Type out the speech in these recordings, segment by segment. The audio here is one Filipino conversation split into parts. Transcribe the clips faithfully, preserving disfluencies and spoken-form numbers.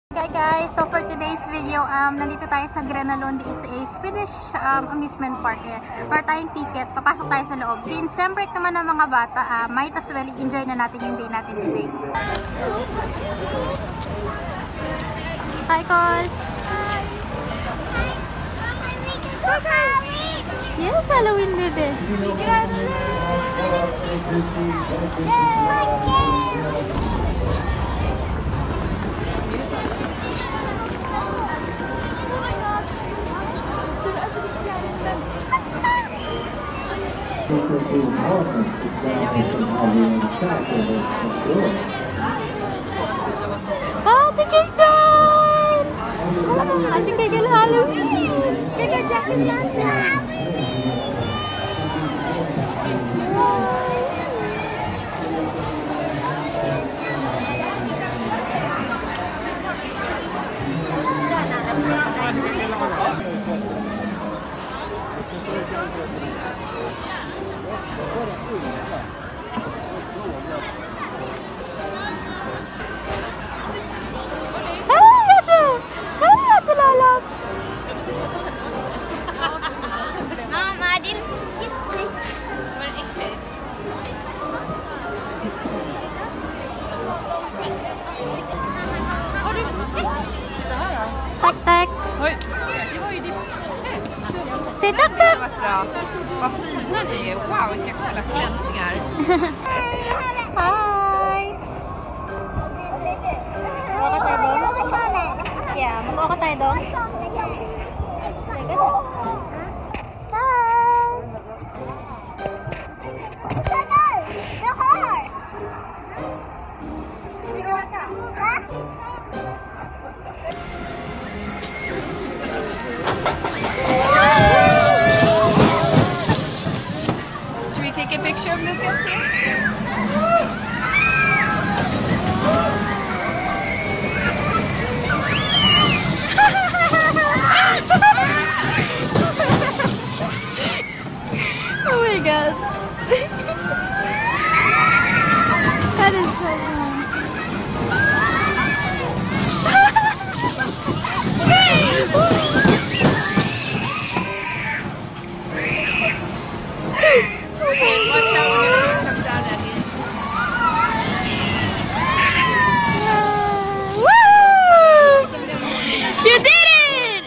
Okay guys, so for today's video, um, nandito tayo sa Gröna Lund. It's a Swedish um, amusement park. Eh. Para tayong ticket, papasok tayo sa loob. Since siyempre naman ng mga bata, uh, might as well enjoy na natin yung day natin today. Hi, Cole! Hi! Yes, Halloween, baby! Ate Kegel! Ate Kegel Halloween! Kegel jacket natin! Tack, tack. Oj, det var ju det. Säg tack, tack. Vad fina ni är. Wow, vilka coola klänningar. Hi. Mag-uka tayo doon? Yeah, mag-uka tayo doon? Should we take a picture of Lucas here? Oh my god. That is so fun. Watch out when it comes down at you. Woo! You did it!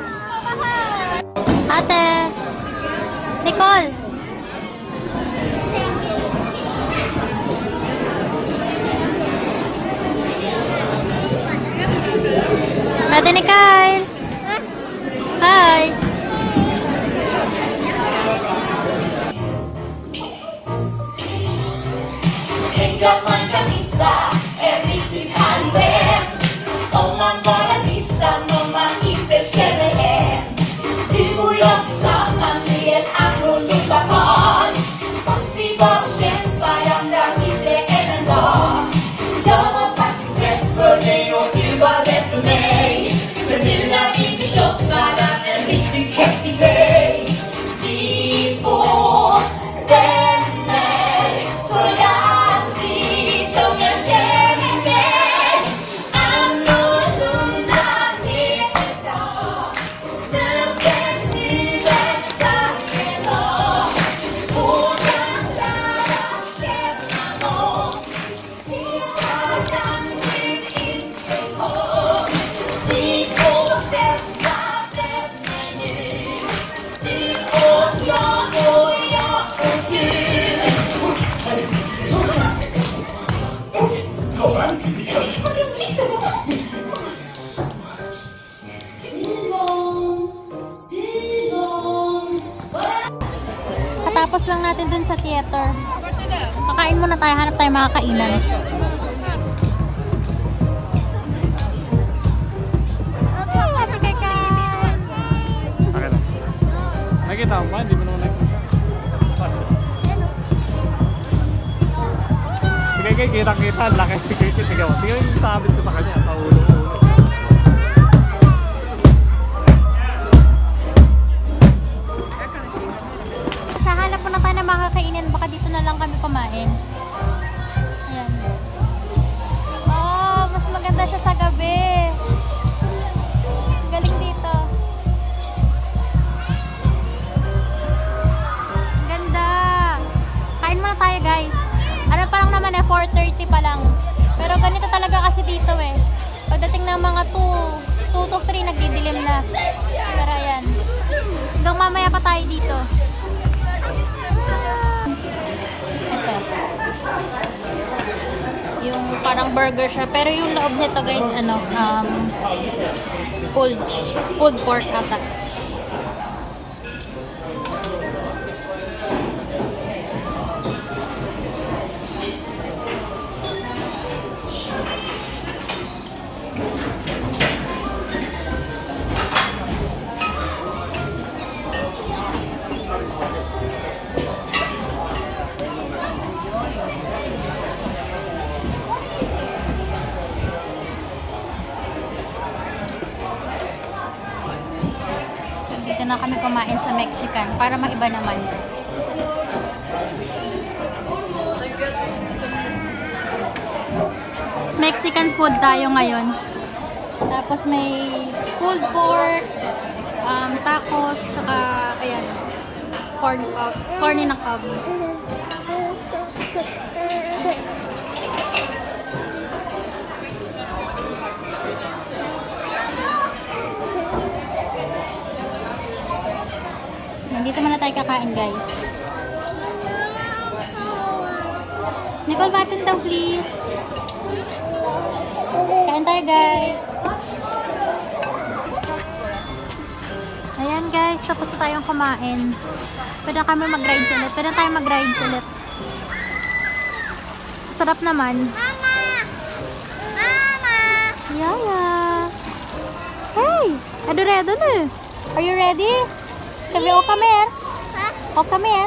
Ate! Nicole! Ate Nicole! Hi! Tänk att man kan missa en riktigt härlig vän om man bara missar någon man inte känner än. Du och jag tillsammans är ett annorlunda par. Fast vi bara känt varandra mindre än en dag. Jag var faktiskt rätt för dig och du var rätt för mig. Men nu när vi förstått varandra en riktigt häftig grej. Vi två vänner för alltid som jag känner dig. Annorlunda är det bra. Men sen nu väntar en dag. Vågar lära känna någon. Det har kanske inte gått. Vi två bästa vänner nu. Du och jag och jag och du. Katapos lang natin dun sa theater. Kakain muna tayo, hanap tayo mga kainan. Nakita mo ba? Hindi mo naman nakita. Sige, kaya kita-kita. Laki. Sige, sige. Sige yung sabit ko sa kanya. Sa ulo. Sa hanap po na tayo ng mga kainan. Baka dito na lang kami kumain. Ayan. Oh, mas maganda siya sa gabi. mga two to three nagdidilim na. Pero ayan. Hanggang mamaya pa tayo dito. Ito. Yung parang burger siya. Pero yung loob nito guys, ano, um, pulled, pulled pork ata. Dito na kami kumain sa Mexican para maiba naman. Mexican food tayo ngayon. Tapos may pulled pork, um, tacos, saka ayan, corn cob, corny na cob. Dito muna tayo kakain, guys. Nicole, button daw, please. Kain tayo, guys. Ayan, guys. Tapos na tayong kumain. Pwede na kami mag-rides ulit. Pwede na tayo mag-rides ulit. Sarap naman. Mama! Mama! Yaya! Hey! Edo-redo na eh. Are you ready? Sabi, oh, come here. Oh, come here.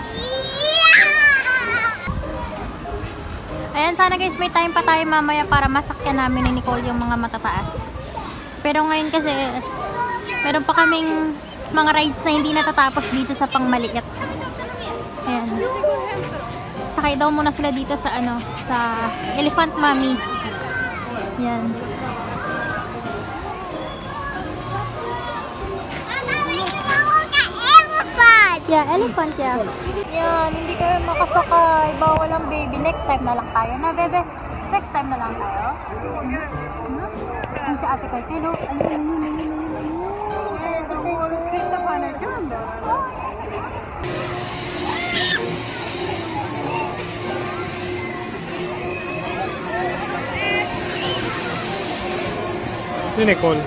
Ayan, sana guys, may time pa tayo mamaya para masakyan namin ni Nicole yung mga matataas. Pero ngayon kasi, meron pa kaming mga rides na hindi natatapos dito sa pangmaliit. Ayan. Sakay daw muna sila dito sa ano, sa Elephant Mommy. Ayan. Yeah, elephant, yeah. Yan, hindi kayo makasakay. Bawal ang baby. Next time na lang tayo. Na, bebe? Next time na lang tayo. Hmm? Hmm? Yan si ate kayo. Hello. Ayun, ayun, ayun. Si Nicole.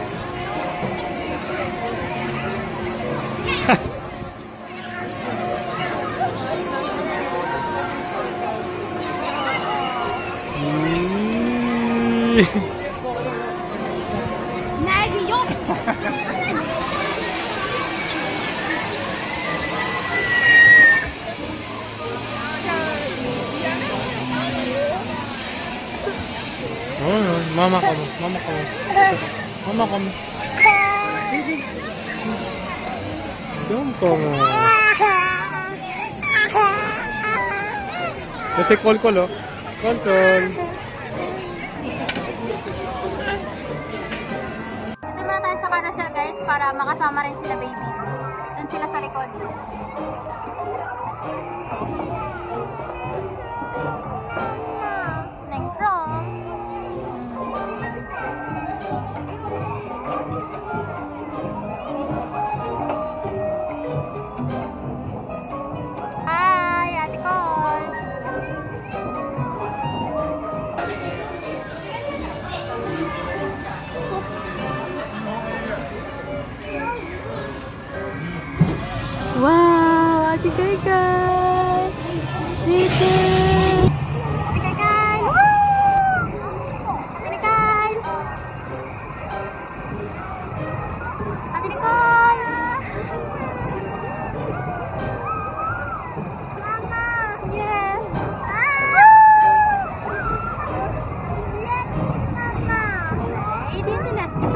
Oh, mama ka mo, mama ka mo. Mama ka mo. Diyan ka mo. Ito kol-kol, oh. Kol-kol. Dito muna tayo sa carousel, guys, para makasama rin sila baby. Doon sila sa likod. Neng-krong. Hi, Ate Col. Wow, Ate Kai-Kai! Dito! Ate Kai-Kai! Woo! Ate Nicole! Ate Nicole! Mama! Yes! Woo! Yes, Mama! Eh, di nilas ito.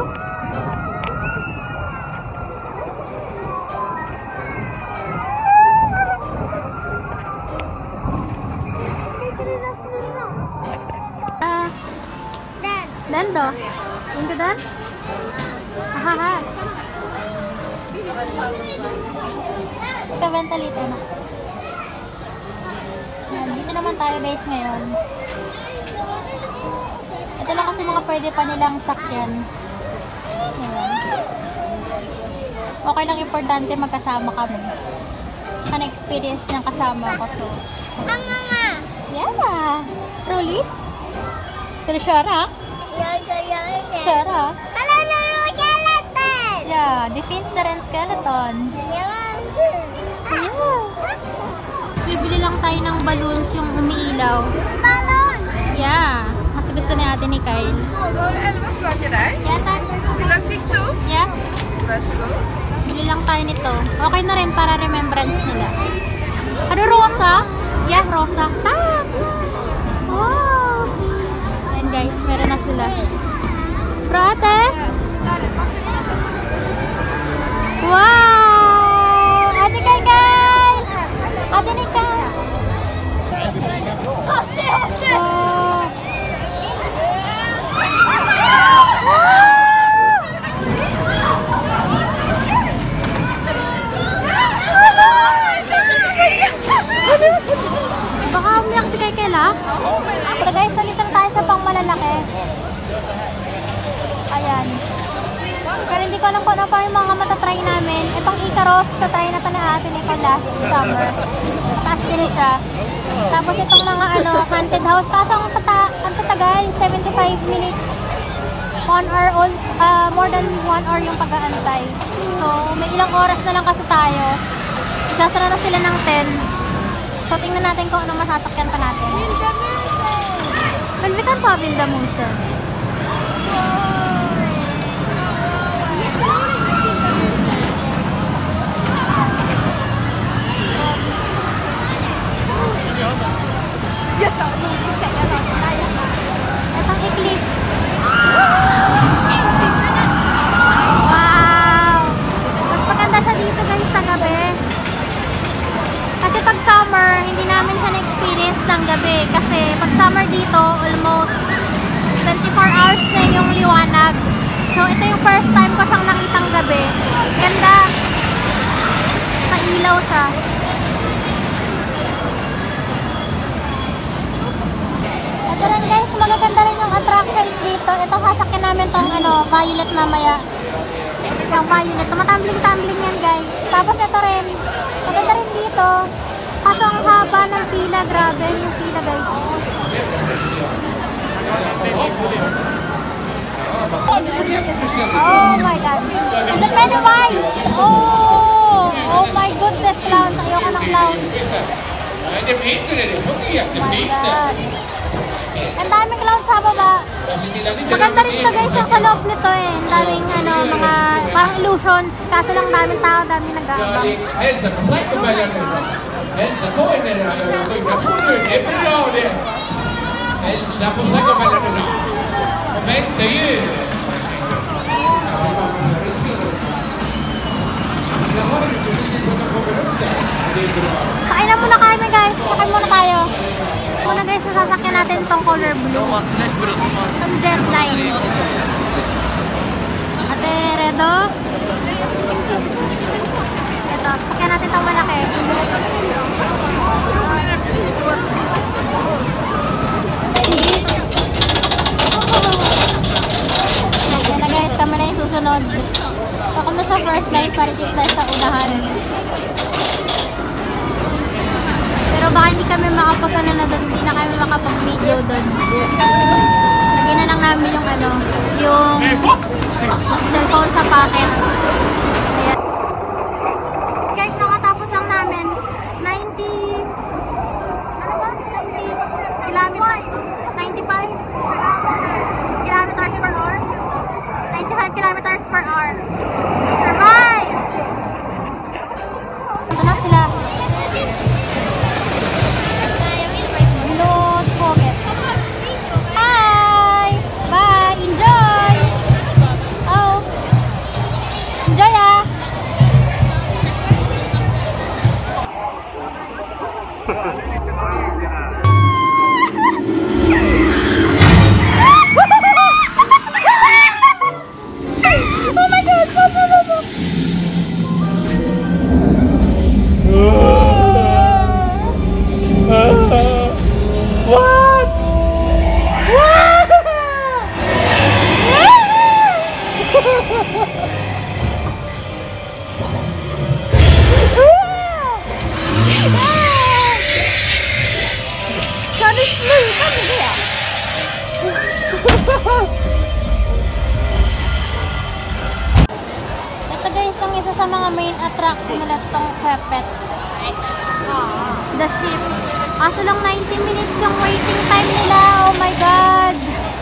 Dando? Yung doon? Hahaha. Ska ventilito na. Yan, dito naman tayo guys ngayon. Ito lang kasi mga pwede pa nilang sakyan. Ayan. Okay lang, importante magkasama kami. Saka na-experience niyang kasama ko. So, yeah. Truly? Ska du köra? Köra? Yeah, det finns där en skeleton. Yeah. Bibili lang tayo ng balloons yung umiilaw. Balloons! Yeah. Kasi gusto ni ate ni Kyle. Så, då har du elva spöken där. Yeah, tack. Vill du ha kvitto? Yeah. Varsågod. Bili lang tayo nito. Okay na rin para remembrance nila. Ano, rosa? Yeah, rosa. Tap! Wow! Ayan guys, meron na sila. Bro, ate? Wow! Ate Kay Kay! Ate ni Kay! Oh! Baka umiyak si Kay Kay la? So guys, salitan tayo sa pang malalaki. Ayan. Pero hindi ko alam kung ano pa yung mga matatry namin. Itong Icaros, tatry na ito na atin ikaw last summer. Taas din siya. Tapos itong mga ano, haunted house. Kaso ang, tata ang tatagal, seventy-five minutes. one hour, all, uh, more than one hour yung pag-aantay. So, may ilang oras na lang kasi tayo. Sasara na sila ng ten. So, tingnan natin kung ano masasakyan pa natin. Men vi kan ta Vildamusen. Just då, nu stänger jag av. Itong Eclipse. Wow! Mas maganda siya dito guys sa gabi. Kasi pag summer, hindi namin siya na-experience ng gabi. Kasi pag summer dito, almost twenty-four hours na yung liwanag. So ito yung first time ko siyang nakitang gabi. Ganda. Mailaw siya. Ito rin guys, magaganda rin yung attractions dito. Ito sasakyan namin tong ano, violet mamaya. Yung violet. Tumatambling-tambling yan guys. Tapos ito rin, maganda rin dito. Kaso ang haba ng pila, grabe yung pila guys. Oh my god. Is it Pennywise? Oh! Oh my goodness, clowns. Ayoko ng clowns. Det är inte det, det funkar Oh my jättefint. god. Ang daming clowns sa baba. Maganda rin ito guys yung sa loob nito eh. Ang daming ano, mga parang illusions. Kaso lang daming tao, daming nag-aabang. Hälsa på Psycho-bällan nu. Hälsa på henne då. Jag får nu, det är bra det. Hälsa på Psycho-bällan nu då. Och vänta ju. Jag har inte riktigt kunnat komma upp där. Det är bra. Kain na muna kami guys. Kain muna tayo. Muna guys, sasakyan natin itong color blue. Itong jet line. Ate, redo? Ito, sasakyan natin itong malaki. Yan na guys, kami na yung susunod. So kami sa first line, paritit tayo sa unahan. Pero baka hindi kami makapag-ano na doon, hindi na kami makapag-video doon. Lagyan na lang namin yung ano, yung cellphone sa pocket. Ayan. Guys, nakatapos lang namin ninety, ano ba? ninety kilometers, ninety-five kilometers per hour. ninety-five kilometers per hour. Survive! Ito na sila. Don't forget. Hi! Bye! Enjoy! Oh! Enjoy ah! Oh my god! Go, go, go, go. sa mga main attraction nila itong Khepet. The ship. Kaso lang nineteen minutes yung waiting time nila. Oh my God!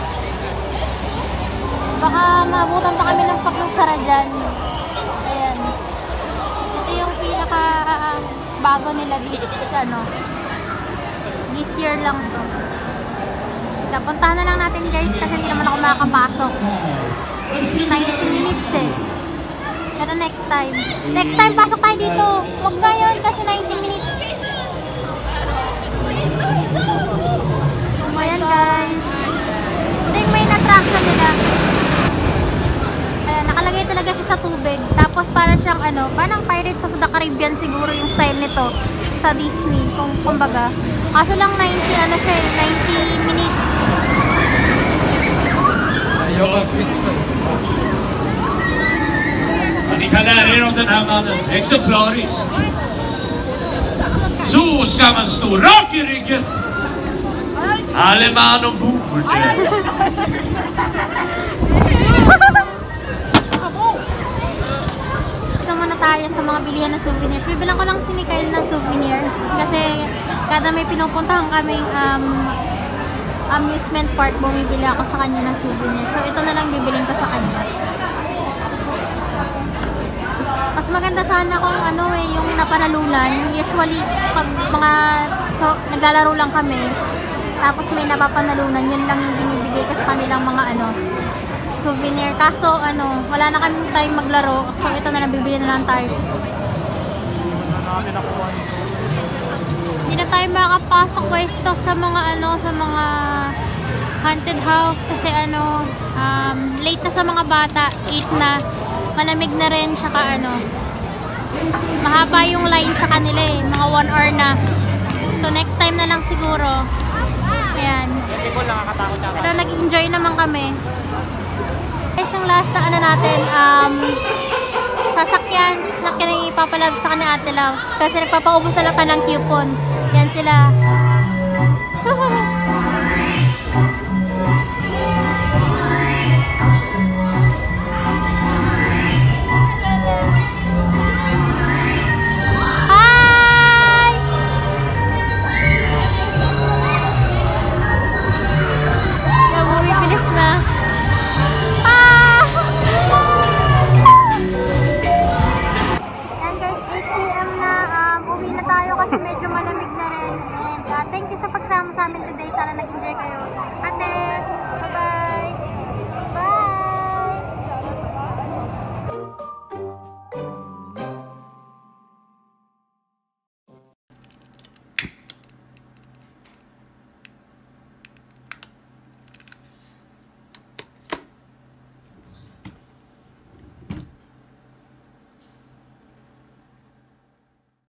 Baka maabutan pa kami ng pagkasara dyan. Ayan. Ito yung pinaka bago nila this, ano, this year lang to. Puntahan na lang natin guys kasi hindi naman ako makakapasok. nineteen minutes eh. Pero next time. Next time pasok tayo dito. Huwag ngayon kasi nineteen minutes. Ayan guys. Ito yung main attraction nila. Ayan, nakalagay talaga siya sa tubig. Tapos para siyang ano, parang Pirates of the Caribbean siguro yung style nito sa Disney. Kung kumbaga. Kaso lang ninety, ano siya, ninety minutes. Ja, ni kan lära er om den här mannen, exemplaris. Så ska man stå rak i ryggen. Alle man ombord. Dito muna tayo sa mga bilihan ng souvenir. Bibilang ko lang si Mikael ng souvenir. Kasi kada may pinupuntahan kaming um, amusement park, bumibili ako sa kanya ng souvenir. So ito na lang bibiling ko sa kanya. Mas maganda sana kung ano eh, yung napanalunan. Usually, pag mga so, naglalaro lang kami, tapos may napapanalunan, yun lang yung binibigay ko sa kanilang mga ano, souvenir. Kaso ano, wala na kaming time maglaro. So ito na lang, bibili na lang tayo. Hindi na tayo makakapasok guys to sa mga ano, sa mga haunted house kasi ano, um, late na sa mga bata, eight na. Malamig na rin, saka ano, mahaba yung line sa kanila eh, mga one hour na. So next time na lang siguro. Ayan. Pero nag-enjoy naman kami. Guys, yung last na ano natin, um, sasakyan, sasakyan yung ipapalag sa kanila Ate Lau. Kasi nagpapaubos na lang ka ng coupon. Yan sila. Kasi medyo malamig na rin. And uh, thank you sa pagsama sa amin today. Sana nag-enjoy kayo.